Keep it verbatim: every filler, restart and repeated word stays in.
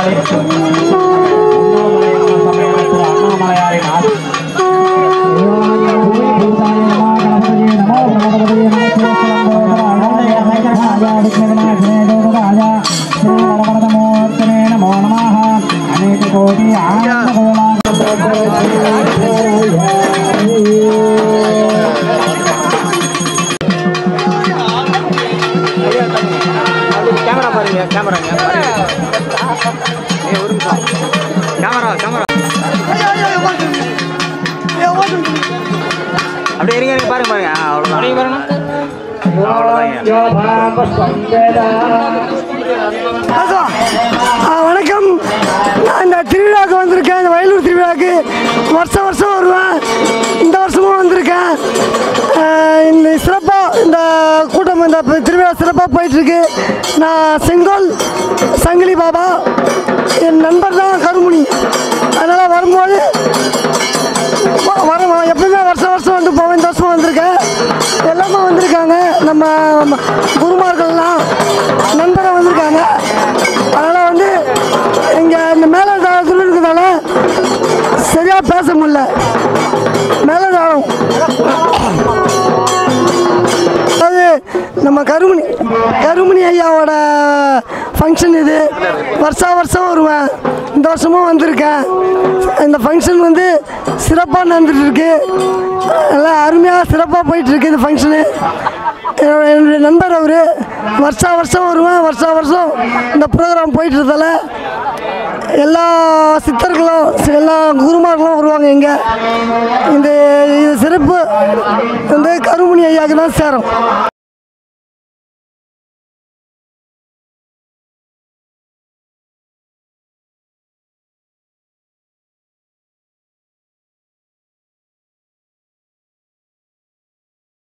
வணக்கம். நான் இந்த திருவிழாவுக்கு வந்திருக்கேன். இந்த வயலூர் திருவிழாவுக்கு வருஷம் வருஷம் வருவேன். இந்த வருஷமும் வந்திருக்கேன். இந்த சிறப்பாக இந்த கூட்டம் இந்த திருவிழா சிறப்பாக போயிட்டுருக்கு. நான் செங்கோல் சங்கிலி பாபா, என் நண்பர் தான் கருமுனி. அதனால் வரும்போது வர எப்பவுமே வருஷம் வருஷம் வந்து போவேன். இந்த வருஷம் வந்திருக்கேன். எல்லாமே வந்திருக்காங்க. நம்ம குருமார்கள்லாம் நண்பரை வந்திருக்காங்க. அதனால் வந்து இங்கே இந்த மேலதாளத்தில் இருக்கிறதால சரியாக பேச முடியல. மேலதாளம் அது நம்ம கருமணி கருமணி ஐயாவோட ஃபங்க்ஷன். இது வருஷா வருஷம் வருவேன். இந்த வருஷமும் வந்திருக்கேன். இந்த ஃபங்க்ஷன் வந்து சிறப்பாக நடந்துகிட்ருக்கு. நல்லா அருமையாக சிறப்பாக போயிட்டுருக்கு இந்த ஃபங்க்ஷனு. என்னுடைய நண்பர் அவர். வருஷா வருஷம் வருவேன். வருஷா வருஷம் இந்த ப்ரோக்ராம் போயிட்டுருதால எல்லா சித்தர்களும் எல்லா குருமார்களும் வருவாங்க. இங்கே இந்த இது சிறப்பு வந்து கருமணி ஐயாவுக்கு தான் சேரும்.